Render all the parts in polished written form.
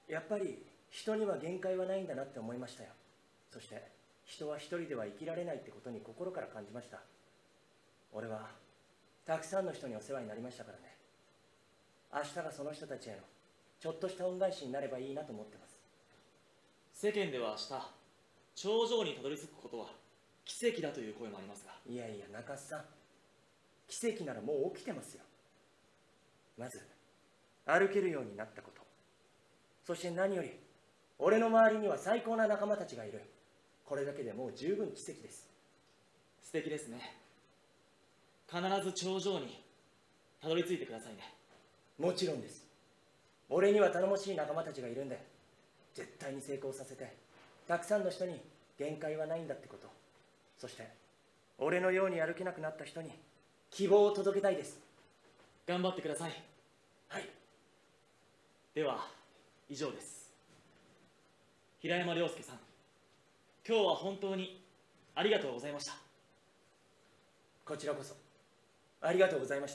やっぱり人には限界はないんだなって思いましたよ。そして人は一人では生きられないってことに心から感じました。俺はたくさんの人にお世話になりましたからね。明日がその人たちへのちょっとした恩返しになればいいなと思ってます。 世間では明日頂上にたどり着くことは奇跡だという声もありますが。 いやいや中須さん、奇跡ならもう起きてますよ。まず歩けるようになったこと、そして何より俺の周りには最高な仲間たちがいる。これだけでもう十分奇跡です。 素敵ですね。必ず頂上にたどり着いてくださいね。 もちろんです。俺には頼もしい仲間たちがいるんで、絶対に成功させてたくさんの人に限界はないんだってこと、そして俺のように歩けなくなった人に希望を届けたいです。 頑張ってください。 はい。 では以上です。平山亮介さん、今日は本当にありがとうございました。 こちらこそありがとうございました。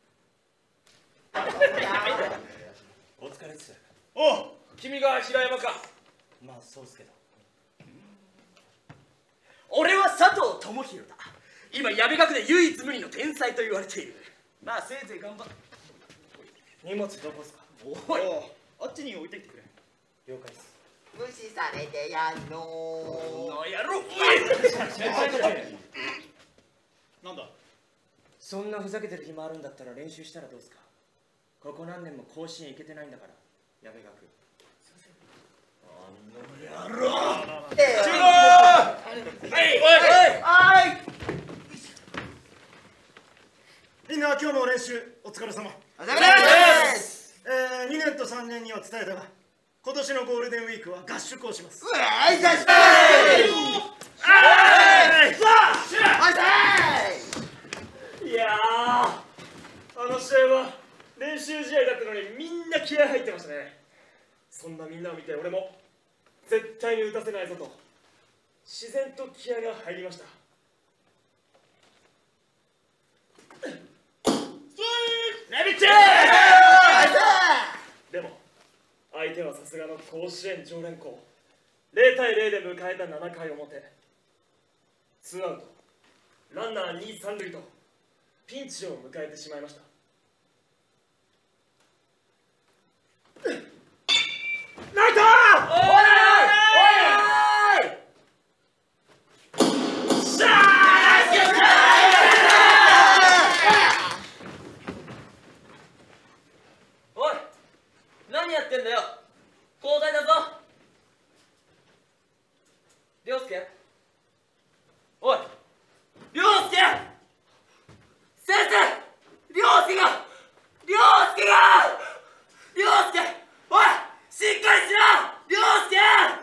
お疲れっす。 おう、君が平山か。 まあそうっすけど。 俺は佐藤智弘だ。今矢部学で唯一無二の天才と言われている。まあせいぜい頑張っ。 荷物どこっすか？ おい、あっちに置いてきてくれ。 了解っす。 無視されてやんのこの野郎。なんだ。 そんなふざけてる暇あるんだったら練習したらどうっすか？ここ何年も甲子園行けてないんだから、矢部学。 あの野郎。 集合。 はい。 みんな今日の練習お疲れ様。 お疲れ様です。 2年と3年には伝えたが、今年のゴールデンウィークは合宿をします。 うわい、じゃしいやあの試合は練習試合だったのにみんな気合入ってましたね。そんなみんなを見て俺も絶対に打たせないぞと自然と気合が入りました。レビッチでも相手はさすがの甲子園常連校。0対0で迎えた7回表、ツーアウトランナー2、3塁とピンチを迎えてしまいました。ナイトー！おい！しゃー！おい！何やってんだよ！交代だぞ！亮介？おい！亮介！先生！亮介が！亮介！おい！しっかりしろ！亮介！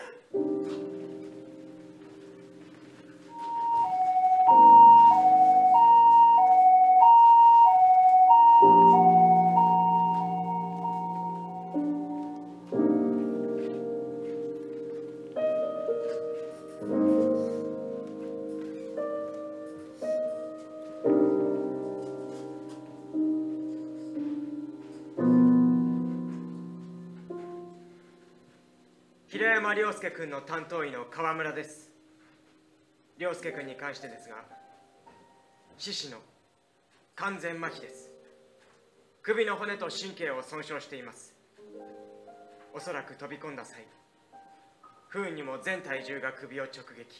平山亮介君の担当医の川村です。亮介君に関してですが、四肢の完全麻痺です。首の骨と神経を損傷しています。おそらく飛び込んだ際、不運にも全体重が首を直撃。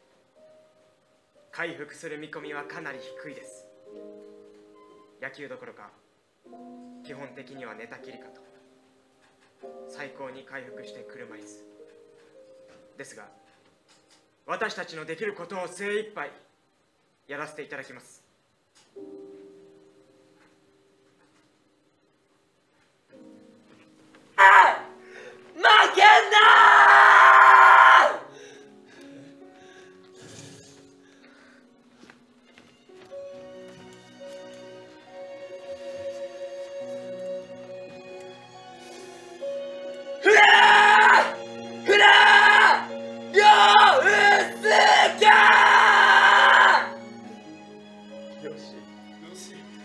回復する見込みはかなり低いです。野球どころか基本的には寝たきりかと。最高に回復して車椅子ですが、私たちのできることを精一杯やらせていただきます。 負けんな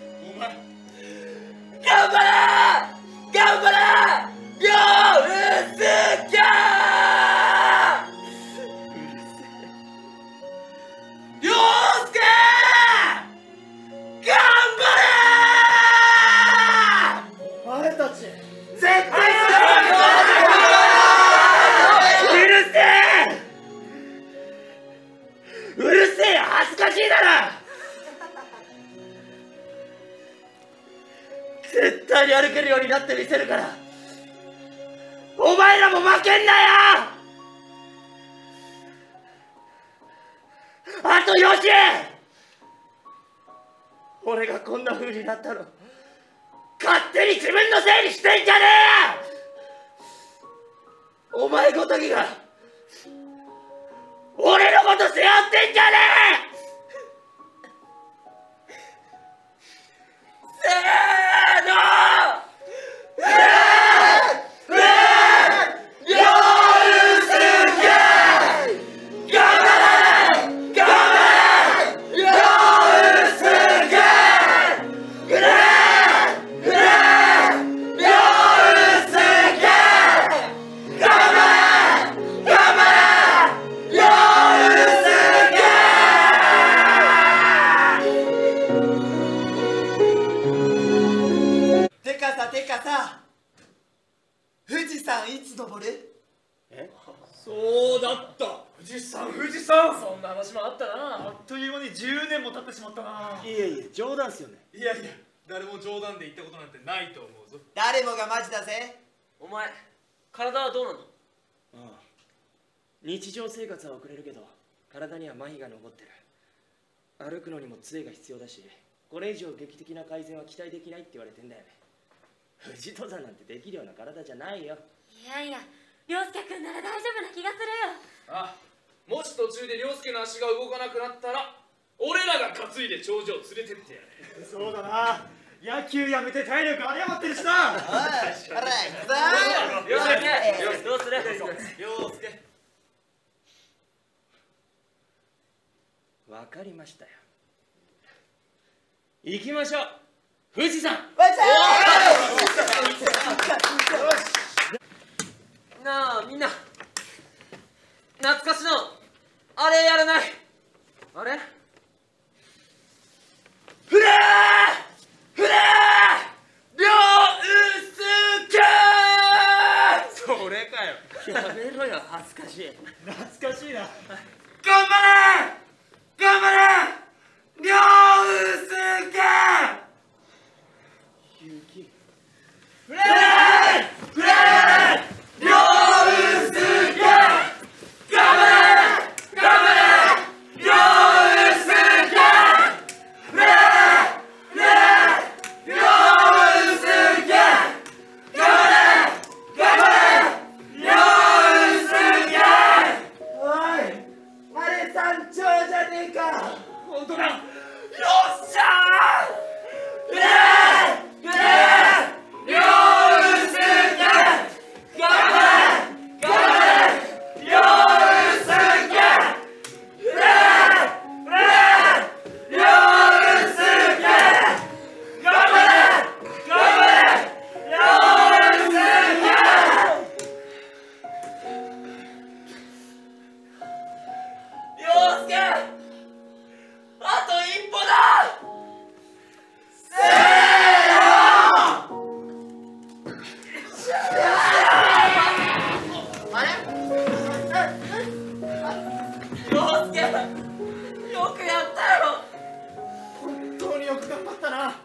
頑張れ！ 絶対に歩けるようになってみせるから、お前らも負けんなよ。あとよし、俺がこんな風になったの勝手に自分のせいにしてんじゃねえよ。お前ごときが俺のこと背負ってんじゃねえ。せーの、 てかさ、富士山いつ登る？ そうだった。富士山そんな話もあったな。 あっという間に10年も経ってしまったな。 いえいえ、冗談っすよね。 いやいや、誰も冗談で言ったことなんてないと思うぞ。 誰もがマジだぜ。 お前、体はどうなの？ ああ、日常生活は送れるけど体には麻痺が残ってる。歩くのにも杖が必要だし、これ以上劇的な改善は期待できないって言われてんだよね。富士登山なんてできるような体じゃないよ。 いやいや、涼介君なら大丈夫な気がするよ。 あ、もし途中で涼介の足が動かなくなったら俺らが担いで頂上連れてってやる。 そうだな。野球やめて体力あり余ってるしな。 おい、ほら、行くぞ。 涼介、どうする？ 涼介。 わかりましたよ。行きましょう、富士山。 なあ、みんな、懐かしのあれやらない？あれ？ フレー涼介。 それかよ。 やめろよ、恥ずかしい。 懐かしいな。 頑張れ頑張れ涼介。雪。フレー涼介。頑張れ涼介。フレー涼介。頑張れ涼介。おい、あれ山頂じゃねえか。本当だ。よっしゃー。涼介。頑張れ涼介。涼介。頑張れ涼介。涼介、あと一歩だ。 あれ？ 涼介、よくやったよ。 本当によく頑張ったな。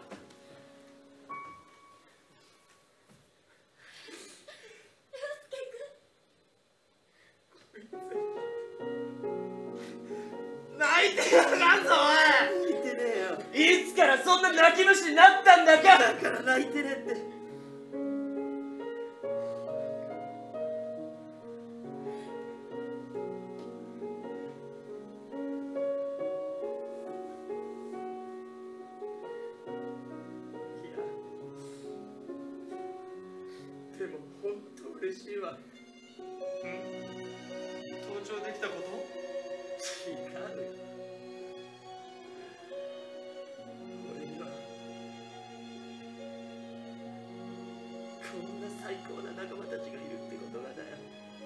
泣いてやがんぞ、おい。泣いてねえよ。いつからそんな泣き虫になったんだか。だから泣いてねえって。でも本当嬉しいわ。 登頂できたこと？ 違うよ。俺にはこんな最高な仲間たちがいるってことがだよ。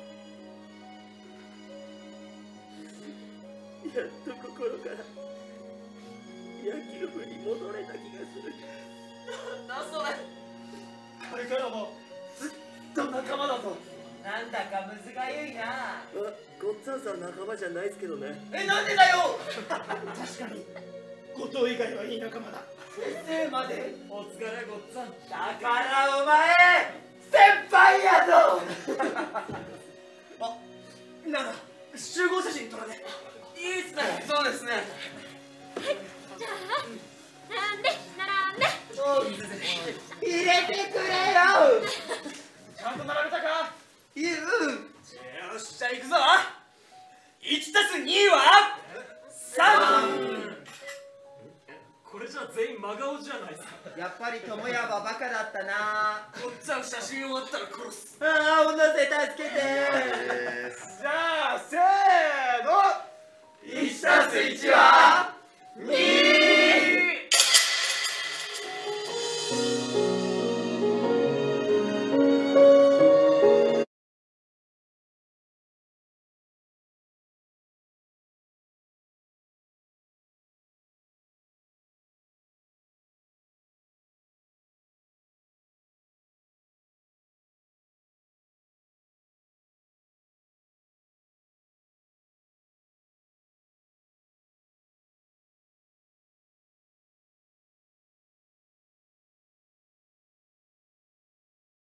やっと心から野球部に戻れた気がする。 なんだそれ。 これからもずっと仲間だぞ。 なんだかむずがゆいな。 ごっつぁんさん仲間じゃないですけどね。 なんでだよ。 確かに後藤以外はいい仲間だ。 先生まで。 お疲れごっつぁん。 だからお前先輩やぞ。あ、なら集合写真撮らね。 いいっすね。そうですね。 じゃあ並んで入れてくれよ。 ちゃんと並べたか。 うん。 よっしゃ行くぞ。1+2は3。 これじゃ全員真顔じゃないですか。 やっぱり友也はバカだったな。 ごっつぁん写真終わったら殺す。 ああ、女性助けて。 じゃあせーの。 1+1は